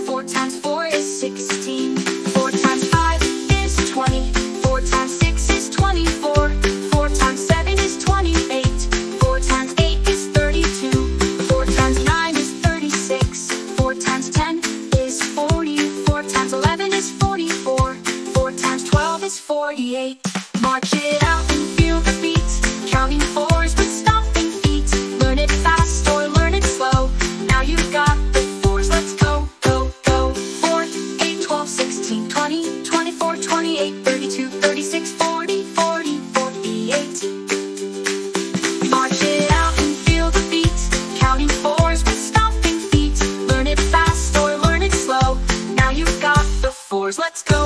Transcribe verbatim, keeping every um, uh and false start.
Four times four is sixteen. Four times five is twenty. Four times six is twenty-four. Four times seven is twenty-eight. Four times eight is thirty-two. Four times nine is thirty-six. Four times ten is forty. Four times eleven is forty-four. Four times twelve is forty-eight. March it out and feel the beat. Counting fours with stomping feet. Learn it fast or learn it slow. Now you've got the fours, let's go, go, go. Four, eight, twelve, sixteen, twenty, twenty-four, twenty-eight, thirty-two, thirty-six, forty, forty, forty-eight. March it out and feel the beat. Counting fours with stomping feet. Learn it fast or learn it slow. Now you've got the fours, let's go.